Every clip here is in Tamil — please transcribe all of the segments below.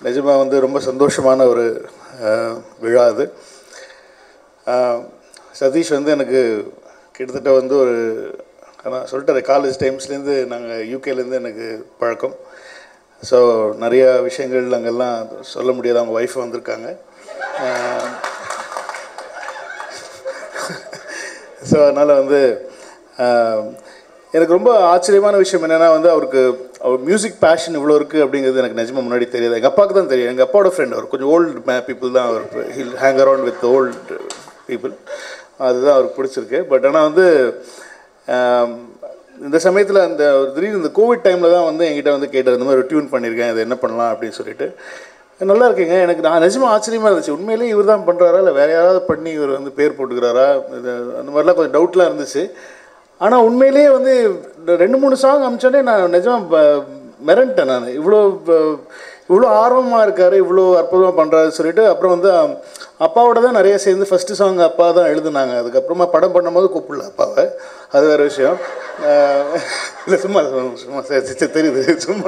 நிஜமாக வந்து ரொம்ப சந்தோஷமான ஒரு விழா அது. சதீஷ் வந்து எனக்கு கிட்டத்தட்ட வந்து ஒரு ஆனால் சொல்லிட்டாரு, காலேஜ் டைம்ஸ்லேருந்து நாங்கள் யூகேலேருந்து எனக்கு பழக்கம். ஸோ நிறையா விஷயங்கள் அங்கெல்லாம் சொல்ல முடியாது, அவங்க ஒய்ஃப் வந்திருக்காங்க. ஸோ அதனால் வந்து எனக்கு ரொம்ப ஆச்சரியமான விஷயம் என்னென்னா வந்து அவர் மியூசிக் பேஷன் இவ்வளோ இருக்குது அப்படிங்கிறது எனக்கு நிஜமாக முன்னாடி தெரியாது. எங்கள் அப்பாவுக்கு தான் தெரியும். எங்கள் அப்பாவோட ஃப்ரெண்ட், அவர் கொஞ்சம் ஓல்டு பீப்புள் தான், அவர் he'll hang around with old people, அதுதான் அவருக்கு பிடிச்சிருக்கு. பட் ஆனால் வந்து இந்த சமயத்தில் அந்த திடீர்னு இந்த கோவிட் டைமில் தான் வந்து என்கிட்ட வந்து கேட்டார், இந்த மாதிரி ஒரு டியூன் பண்ணியிருக்கேன், இது என்ன பண்ணலாம் அப்படின்னு சொல்லிட்டு. நல்லா இருக்குங்க, எனக்கு நான் நிஜமாக ஆச்சரியமாக இருந்துச்சு. உண்மையிலேயே இவர் தான் பண்ணுறாரா இல்லை வேறு யாராவது பண்ணி இவர் வந்து பேர் போட்டுக்கிறாரா, இது அந்த மாதிரிலாம் கொஞ்சம் டவுட்லாம் இருந்துச்சு. ஆனால் உண்மையிலேயே வந்து 2-3 சாங் அமிச்சோடனே நான் நிஜமாக மிரண்டேன். நான் இவ்வளோ ஆர்வமாக இருக்கார், இவ்வளோ அற்புதமாக பண்ணுறாரு சொல்லிட்டு. அப்புறம் வந்து அப்பாவோட தான் நிறைய சேர்ந்து ஃபஸ்ட்டு சாங் அப்பா தான் எழுதுனாங்க. அதுக்கப்புறமா படம் பண்ணும்போது கூப்பிடல அப்பாவை, அது வேறு விஷயம். இல்லை சும்மா தெரியுது சும்மா.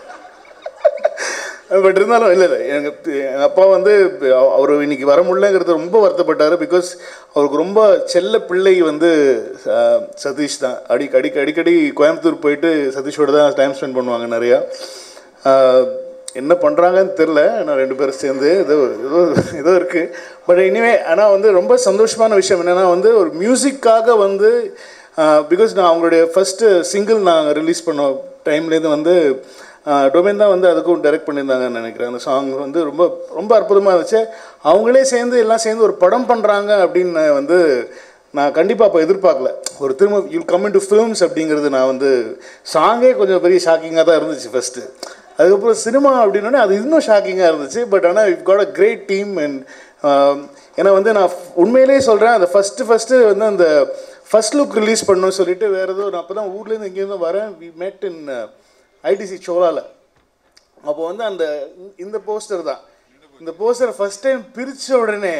பட் இருந்தாலும் இல்லை எங்கள் அப்பா வந்து அவர் இன்றைக்கி வர முடியலங்கிறது ரொம்ப வருத்தப்பட்டார். பிகாஸ் அவருக்கு ரொம்ப செல்ல பிள்ளை வந்து சதீஷ் தான். அடிக்கடி கோயம்புத்தூர் போயிட்டு சதீஷோடு தான் டைம் ஸ்பெண்ட் பண்ணுவாங்க நிறையா. என்ன பண்ணுறாங்கன்னு தெரில, நான் 2 பேரும் சேர்ந்து ஏதோ இருக்குது. பட் இனிமே ஆனால் வந்து ரொம்ப சந்தோஷமான விஷயம் என்னென்னா வந்து ஒரு மியூசிக்காக வந்து பிகாஸ் நான் அவங்களுடைய ஃபஸ்ட்டு சிங்கிள் நாங்கள் ரிலீஸ் பண்ண டைம்லேருந்து வந்து டொமைன் தான் வந்து அதுக்கும் டைரக்ட் பண்ணியிருந்தாங்கன்னு நினைக்கிறேன். அந்த சாங் வந்து ரொம்ப ரொம்ப அற்புதமாக இருந்துச்சு. அவங்களே எல்லாம் சேர்ந்து ஒரு படம் பண்ணுறாங்க அப்படின்னு வந்து நான் கண்டிப்பாக அப்போ எதிர்பார்க்கல. ஒரு திரும்ப you come in to films அப்படிங்கிறது நான் வந்து சாங்கே கொஞ்சம் பெரிய ஷாக்கிங்காக தான் இருந்துச்சு ஃபஸ்ட்டு. அதுக்கப்புறம் சினிமா அப்படின்னோடனே அது இன்னும் ஷாக்கிங்காக இருந்துச்சு. பட் ஆனால் it got a great team. And ஏன்னா வந்து நான் உண்மையிலேயே சொல்கிறேன், அந்த ஃபஸ்ட்டு வந்து அந்த ஃபஸ்ட் லுக் ரிலீஸ் பண்ணணும்னு சொல்லிட்டு வேறு ஏதோ நான் அப்போ தான் ஊர்லேருந்து இங்கேருந்து வரேன். வி மெட் இன் ஐடிசி சோலாவில். அப்போ வந்து இந்த போஸ்டர் தான், இந்த போஸ்டரை ஃபஸ்ட் டைம் பிரித்த உடனே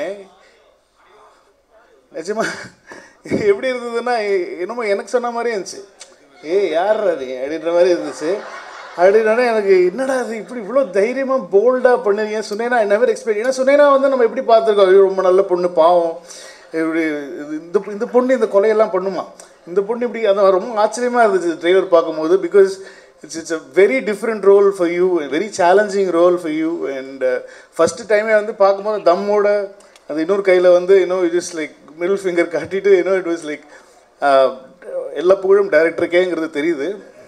நிஜமாக எப்படி இருந்ததுன்னா என்னமோ எனக்கு சொன்ன மாதிரியே இருந்துச்சு. யார் அது அப்படின்ற மாதிரி இருந்துச்சு. அப்படின்னா எனக்கு என்னடா அது இப்படி இவ்வளோ தைரியமாக போல்டாக பண்ணிருக்கீங்க சுனைனா, ஐ நெவர் எக்ஸ்பெக்ட். ஏன்னா சுனைனா வந்து நம்ம எப்படி பார்த்துருக்கோம், ரொம்ப நல்ல பொண்ணு, பாவம், இப்படி இந்த பொண்ணு இந்த கொலையெல்லாம் பண்ணுமா, இந்த பொண்ணு இப்படி, அது ரொம்ப ஆச்சரியமாக இருந்துச்சு ட்ரெய்லர் பார்க்கும்போது. Because it's a very different role for you, a very challenging role for you. And first time வந்து பார்க்கும்போது தம்மோட அது இன்னொரு கையில் வந்து it is like middle finger காட்டிட்டு it was like எல்லா புகழும் டைரக்டருக்கேங்கிறது தெரியுது.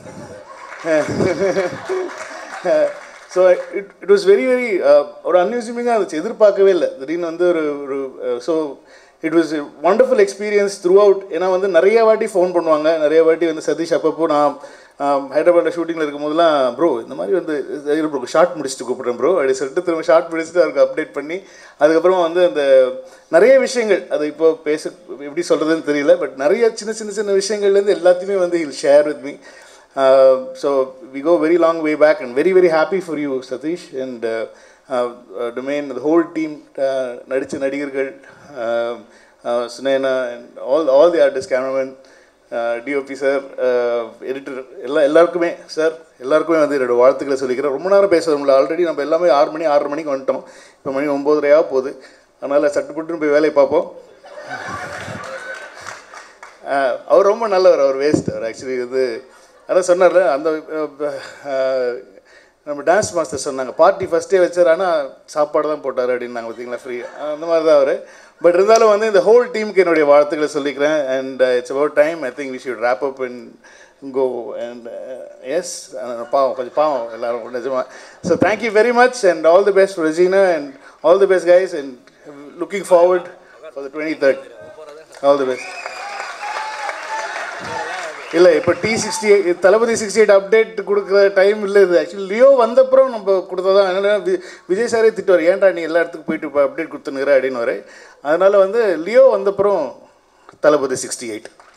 ஸோ it was very ஒரு அன்யூசிமிங்காக இருந்துச்சு, எதிர்பார்க்கவே இல்லை. திடீர்னு வந்து ஒரு so it was wonderful experience throughout. ஏன்னா வந்து நிறைய வாட்டி ஃபோன் பண்ணுவாங்க, நிறைய வாட்டி வந்து சதீஷ் அப்பப்போ நான் ஹைதராபாத்தில் ஷூட்டிங்கில் இருக்கும் போதெல்லாம் ப்ரோ இந்த மாதிரி வந்து ப்ரோ ஷார்ட் முடிச்சுட்டு கூப்பிட்றேன் ப்ரோ அப்படி சொல்லிட்டு திரும்ப ஷார்ட் முடிச்சுட்டு அவருக்கு அப்டேட் பண்ணி அதுக்கப்புறமா வந்து அந்த நிறைய விஷயங்கள் அது இப்போ எப்படி சொல்கிறதுன்னு தெரியல. பட் நிறைய சின்ன விஷயங்கள்லேருந்து எல்லாத்தையுமே வந்து he'll share with me. So we go very long way back and very happy for you Satish and domain, the whole team, நடித்த நடிகர்கள், Sunaina and all the artist, cameraman, DOP sir, editor, எல்லாருக்குமே சார் எல்லாருக்குமே வந்து என்னோடய வாழ்த்துக்களை சொல்லிக்கிறேன். ரொம்ப நேரம் பேசுகிறோம்ல, ஆல்ரெடி நம்ம எல்லாமே 6 மணிக்கு வந்துட்டோம். இப்போ மணி 9:30 போகுது. அதனால் சட்டுப்பட்டுன்னு போய் வேலையை பார்ப்போம். அவர் ரொம்ப நல்லவர், அவர் வேஸ்ட். அவர் ஆக்சுவலி வந்து அதான் சொன்னார்ல, அந்த நம்ம டான்ஸ் மாஸ்டர் சொன்னாங்க பார்ட்டி ஃபஸ்ட்டே வச்சார், ஆனால் சாப்பாடு தான் போட்டார் அப்படின்னாங்க, பார்த்தீங்களா, ஃப்ரீ. அந்த மாதிரி தான் அவர். பட் இருந்தாலும் வந்து இந்த ஹோல் டீமுக்கு என்னுடைய வாழ்த்துக்களை சொல்லிக்கிறேன். And it's about time. I think we should wrap up and go. And yes, கொஞ்சம் பாவம் எல்லோரும் நிஜமாக. So thank you very much and all the best Regina and all the best guys and looking forward for the 23rd. All the best. இல்லை இப்போ T68 தளபதி 68 அப்டேட் கொடுக்குற டைம் இல்லை இது. ஆக்சுவலி லியோ வந்தப்புறம் நம்ம கொடுத்தா தான். என்னென்னா விஜய் சாரே திட்டுவார், ஏன்டா நீ எல்லா இடத்துக்கும் போயிட்டு இப்போ அப்டேட் கொடுத்துனுங்கிற அப்படின்னு. அதனால் வந்து லியோ வந்தப்புறம் தளபதி 68.